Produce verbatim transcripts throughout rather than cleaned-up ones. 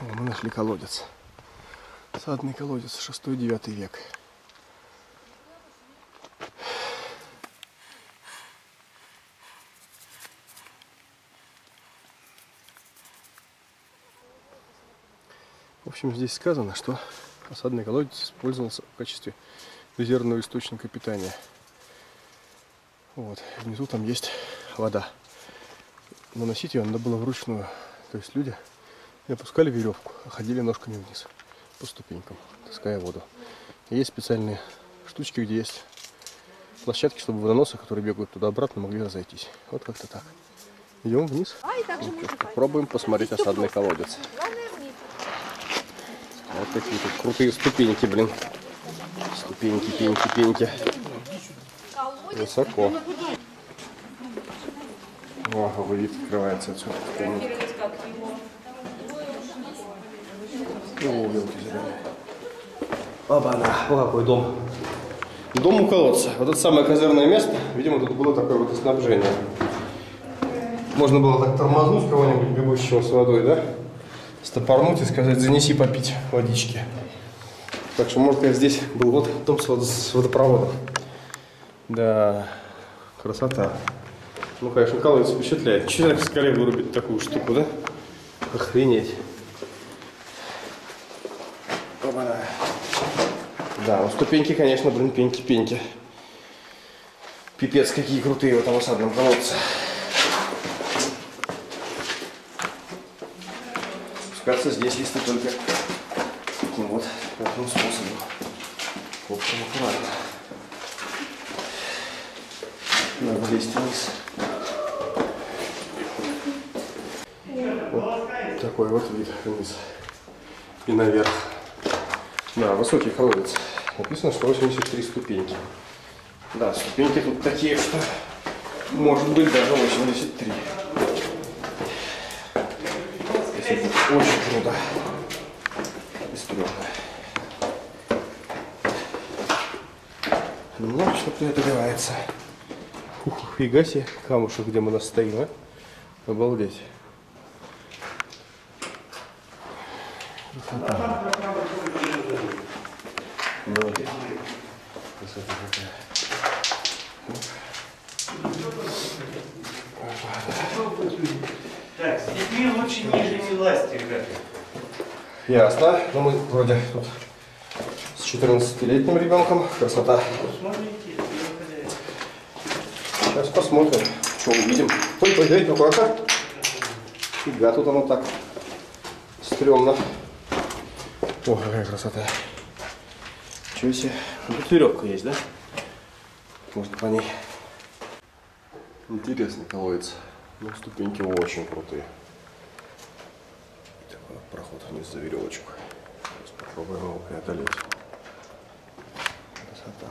О, мы нашли колодец. Осадный колодец, шестой-девятый век. В общем, здесь сказано, что осадный колодец использовался в качестве резервного источника питания. Вот. Внизу там есть вода. Наносить ее надо было вручную. То есть люди не опускали веревку, а ходили ножками вниз по ступенькам, таская воду. И есть специальные штучки, где есть площадки, чтобы водоносы, которые бегают туда-обратно, могли разойтись. Вот как-то так. Идем вниз. Вот, попробуем посмотреть осадный колодец. Вот такие тут крутые ступеньки, блин. Ступеньки, пеньки, пеньки. Высоко. О, вид открывается отсюда. О, елки зеленые. Оба-на, о, какой дом. Дом у колодца. Вот это самое козырное место. Видимо, тут было такое вот снабжение. Можно было так тормознуть кого-нибудь, бегущего с водой, да? Стопорнуть и сказать: занеси попить водички. Так что, может, здесь был вот дом с водопроводом. Да, красота. Ну, конечно, колодец впечатляет. Человек в скале вырубит такую штуку, да? Охренеть. Опа-на. Да, ну ступеньки, конечно, блин, пеньки-пеньки. Пипец, какие крутые в этом осадном колодце. Спускаться здесь, если только таким вот таким способом. В общем, аккуратно. Надо лезть вниз. Вот такой вот вид вниз и наверх. Да, высокий колодец. Написано, что восемьдесят три ступеньки. Да, ступеньки тут такие, что может быть даже восемьдесят три. Очень круто. И стрёмно. Ну, что-то преодолевается. Ух, фига себе, камушек, где мы нас стоим, а? Обалдеть. Красота. Ну, красота какая. Так, с детьми лучше ниже не лазьте, ребята. Ясно. Ну, мы вроде тут с четырнадцатилетним ребенком. Красота. Сейчас посмотрим, что увидим. Ой, ой, ой, аккуратно. Фига, тут оно так стрёмно. Ой, какая красота. Чего себе. Тут веревка есть, да? Можно по ней. Интересный колодец. Ну, ступеньки очень крутые. И такой вот проход вниз за веревочку. Сейчас попробуем его преодолеть. Красота.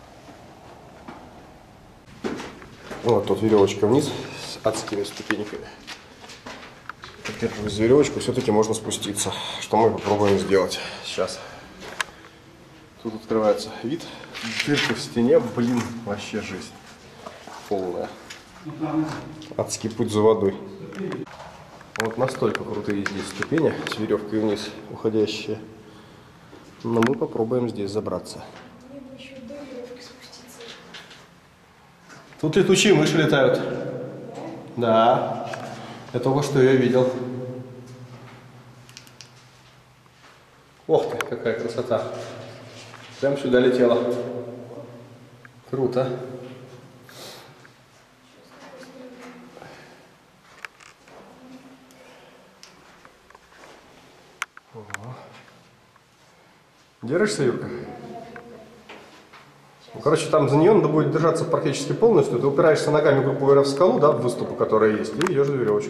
Вот тут веревочка вниз с адскими ступеньками. Поддерживая за веревочку, все-таки можно спуститься. Что мы попробуем сделать сейчас. Тут открывается вид. Дырка в стене, блин, вообще жизнь полная. Адский путь за водой. Вот настолько крутые здесь ступени с веревкой вниз уходящие. Но мы попробуем здесь забраться. Тут летучие мыши летают. Да. Я только что ее видел. Ох ты, какая красота. Прям сюда летела. Круто. Ого. Держишься, Юрка? Ну, короче, там за нее надо будет держаться практически полностью. Ты упираешься ногами, грубо говоря, в скалу, да, в выступу, которая есть, и идешь за веревочку.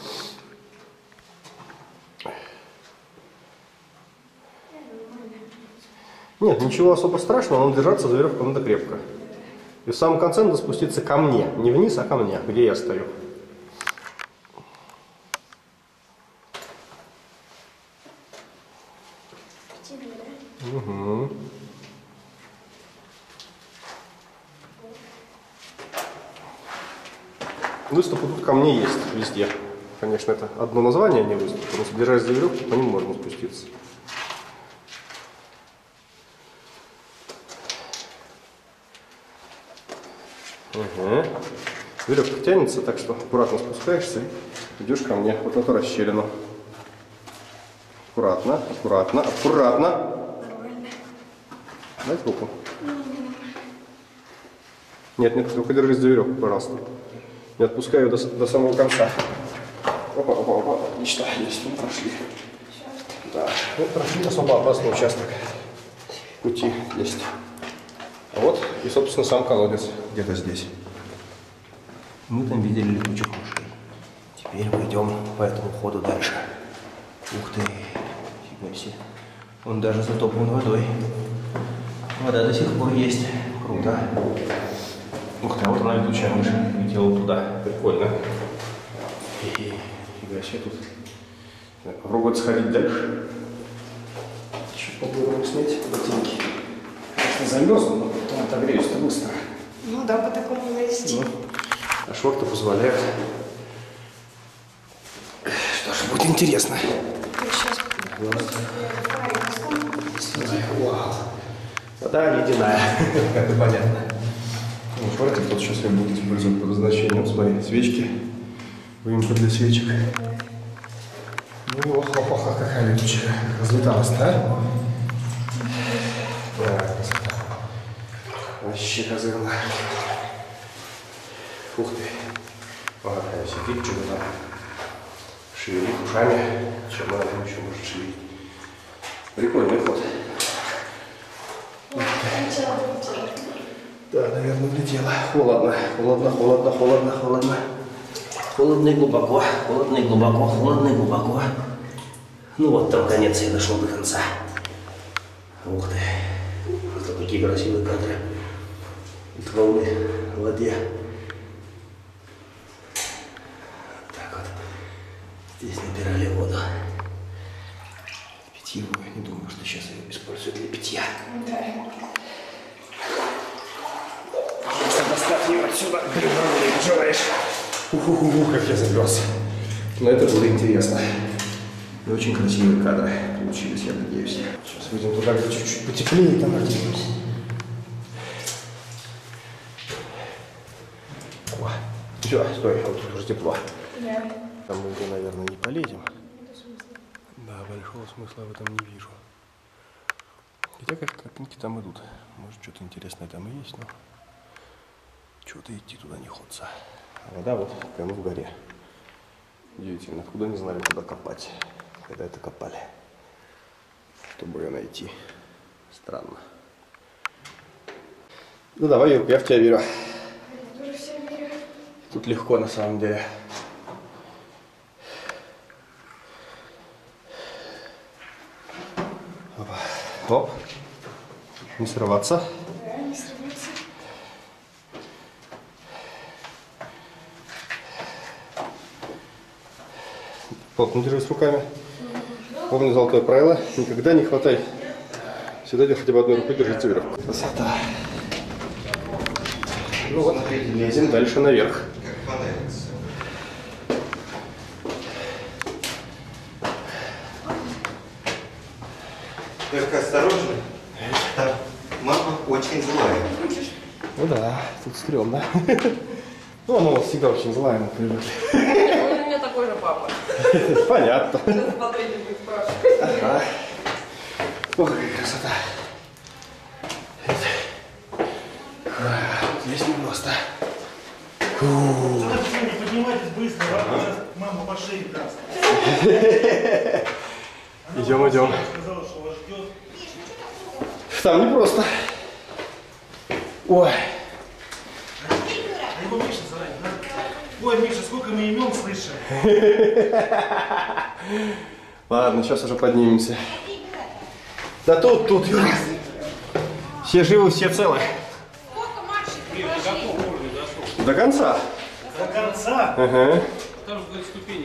Нет, ничего особо страшного, но держаться за веревку надо крепко. И в самом конце надо спуститься ко мне. Не вниз, а ко мне, где я стою. Угу. Выступы тут ко мне есть везде. конечно, это одно название не выступит, но держась за веревку, по ним можно спуститься. Угу. Веревка тянется, так что аккуратно спускаешься и идешь ко мне вот в эту расщелину. Аккуратно, аккуратно, аккуратно. Дай руку. Нет, нет, только держись за веревку, пожалуйста. Не отпускай ее до, до самого конца. Опа, опа, опа. Отлично, есть, мы прошли. Да, мы прошли особо опасный участок пути есть. А вот и, собственно, сам колодец где-то здесь. Мы там видели летучих мышей. Теперь мы идем по этому ходу дальше. Ух ты, фига себе. Он даже затоплен водой. Вода до сих пор есть. Круто. Ух ты, а вот она летучая мышь летела туда. Прикольно. Фига себе тут. Попробовать сходить дальше. Чуть попробуем снять ботинки. Конечно, замерзну, но потом отогреюсь-то быстро. Ну да, по такому вести. Ну, а шорты позволяют. Что ж, будет интересно. Сейчас. Вау. Вода ледяная. Это понятно. Ну, шорты тут сейчас я буду использовать по назначению. Смотри, свечки. Выемка для свечек. Ну, ох, ох, ох, какая летучая. Разлеталась, да? Да, красота. Вообще козырно. Ух ты. Ага, сидит что-то там. Шевелит ушами. Чем она там еще может шевелить? Прикольный ход. Да, наверное, влетела. Холодно, холодно, холодно, холодно, холодно. Холодно и глубоко, холодно и глубоко, холодно и глубоко. Ну вот там конец, я дошел до конца. Ух ты. Это такие красивые кадры. Из волны в воде. Так вот. Здесь набирали воду. Питьевую. Не думаю, что сейчас ее используют для питья. Да. Если достать ее отсюда, переживаешь. Ух-ух-ух, как я замерз. Но это было интересно. И очень красивые кадры получились, я надеюсь. Сейчас выйдем туда, где чуть-чуть потеплее, там оденемся. О, все, стой, вот тут уже тепло. Да. Там мы, наверное, не полезем. Да, большого смысла в этом не вижу. Хотя как тропинки там идут. Может, что-то интересное там и есть, но чего-то идти туда не хочется. А вода вот прямо в горе. Удивительно, откуда не знали, куда копать, когда это копали, чтобы ее найти. Странно. Ну давай, Юрка, я в тебя верю. Я тоже все верю. Тут легко на самом деле. Опа. Оп. Не срываться. Да, не срываться. Плотно держись руками. Помни золотое правило. Никогда не хватай. Всегда держи хотя бы одной рукой, держите веревку. Красота. Ну вот, лезем дальше наверх. Только осторожно. Там мама очень злая. Ну да, тут стрёмно. Ну, она у нас всегда очень злая, мы привыкли. У меня такой же папа. Понятно. Сейчас смотрите, будет спрашивать. Ага. Ох, какая красота. Здесь не просто. Не поднимайтесь быстро, ладно? Сейчас мама по шее даст. Идем, идем. Сказала, что вас ждет. Там не просто. Ой. А его Миша заранее, да? Ой, Миша, сколько мы имен слышали. Ладно, сейчас уже поднимемся. Да тут, тут, Юра. Все живы, все целы. До конца. До конца. Ага. Там же, говорит, ступень